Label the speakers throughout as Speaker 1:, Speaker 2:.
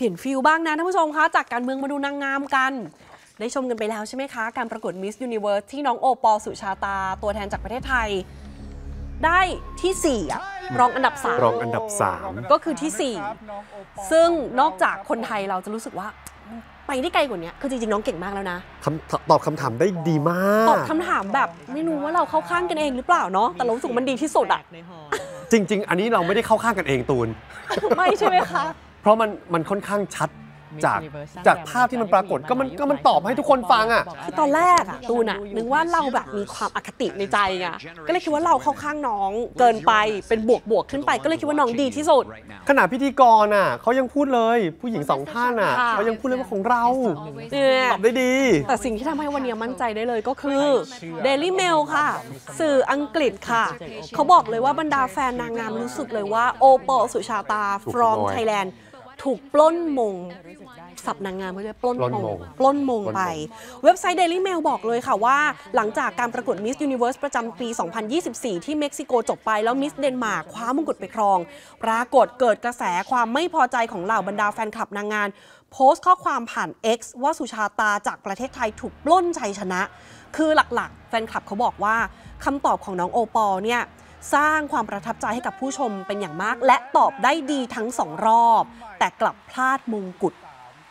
Speaker 1: ปลี่ยนฟิลบ้างนะท่านผู้ชมคะจากการเมืองมาดูนางงามกันได้ชมกันไปแล้วใช่ไหมคะการประกวด Miss Universe ที่น้องโอปอลสุชาตาตัวแทนจากประเทศไทยได้ที่4อะรองอันดับ3ก็คือที่4ซึ่งนอกจากคนไทยเราจะรู้สึกว่าไปได้ไกลกว่านี้คือจริงๆน้องเก่งมากแล้วนะ
Speaker 2: ตอบคำถามได้ดีมาก
Speaker 1: ตอบคำถามแบบไม่รู้ว่าเราเข้าข้างกันเองหรือเปล่าเนาะแต่เรารู้สึกมันดีที่สุดอะ
Speaker 2: จริงๆอันนี้เราไม่ได้เข้าข้างกันเองตูน
Speaker 1: ไม่ใช่ไหมคะ
Speaker 2: เพราะมันค่อนข้างชัดจากภาพที่มันปรากฏก็มันตอบให้ทุกคนฟังอ่ะ
Speaker 1: คือตอนแรกอ่ะตูนอ่ะนึกว่าเราแบบมีความอคติในใจไงก็เลยคิดว่าเราเข้าข้างน้องเกินไปเป็นบวกขึ้นไปก็เลยคิดว่าน้องดีที่สุด
Speaker 2: ขณะพิธีกรอ่ะเขายังพูดเลยผู้หญิง2ท่านอ่ะเขายังพูดเลยว่าของเราตอบได้ดี
Speaker 1: แต่สิ่งที่ทำให้วันนี้มั่นใจได้เลยก็คือ Daily Mail ค่ะสื่ออังกฤษค่ะเขาบอกเลยว่าบรรดาแฟนนางงามรู้สึกเลยว่าโอปอลสุชาตา from Thailand ถูกปล้นมงสับนางงามเขาเรียกปล้นมงไปเว็บไซต์ Daily Mail บอกเลยค่ะว่าหลังจากการประกวด Miss Universe ประจำปี 2024 ที่เม็กซิโกจบไปแล้ว Miss เดนมาร์กคว้ามงกุฎไปครองปรากฏเกิดกระแสความไม่พอใจของเหล่าบรรดาแฟนคลับนางงามโพสต์ข้อความผ่าน X ว่าสุชาตาจากประเทศไทยถูกปล้นชัยชนะคือหลักๆแฟนคลับเขาบอกว่าคำตอบของน้องโอปอลเนี่ยสร้างความประทับใจให้กับผู้ชมเป็นอย่างมากและตอบได้ดีทั้ง2รอบแต่กลับพลาดมงกุฎ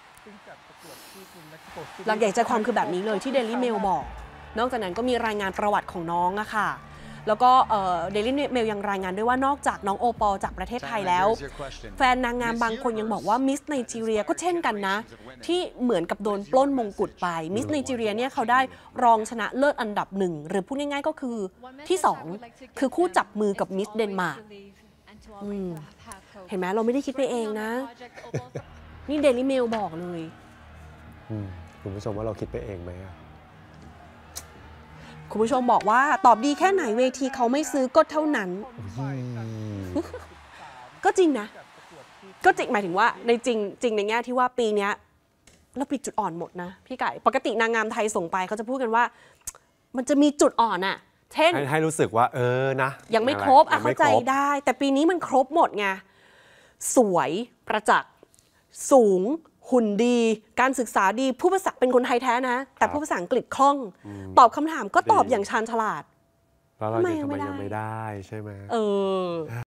Speaker 1: หลักใหญ่ใจความคือแบบนี้เลยที่ Daily Mail บอกนอกจากนั้นก็มีรายงานประวัติของน้องอะค่ะแล้วก็Daily Mail ยังรายงานด้วยว่านอกจากน้องโอปอลจากประเทศไทยแล้วแฟนนางงามบางคนยังบอกว่ามิสไนจีเรียก็เช่นกันนะที่เหมือนกับโดนปล้นมงกุฎไปมิสไนจีเรียเนี่ยเขาได้รองชนะเลิศอันดับ1หรือพูดง่ายๆก็คือที่2คือคู่จับมือกับมิสเดนมาร์กเห็นไหมเราไม่ได้คิดไปเองนะนี่ Daily Mail บอกเลย
Speaker 2: คุณผู้ชมว่าเราคิดไปเองไหม
Speaker 1: คุณผู้ชมบอกว่าตอบดีแค่ไหนเวทีเขาไม่ซื้อก็เท่านั้นก็จริงนะก็จริงหมายถึงว่าในจริงในแง่ที่ว่าปีนี้เราปิดจุดอ่อนหมดนะพี่ไก่ปกตินางงามไทยส่งไปเขาจะพูดกันว่ามันจะมีจุดอ่อนอะเช่น
Speaker 2: ให้รู้สึกว่านะ
Speaker 1: ยังไม่ครบเข้าใจได้แต่ปีนี้มันครบหมดไงสวยประจักษ์สูงหุ่นดีการศึกษาดีผู้ภาษาเป็นคนไทยแท้นะแต่ผู้ภาษาอังกฤษคล่องตอบคำถามก็ตอบอย่างชาญฉลาด
Speaker 2: ทำไมยังไม่ได้ใช่ไหม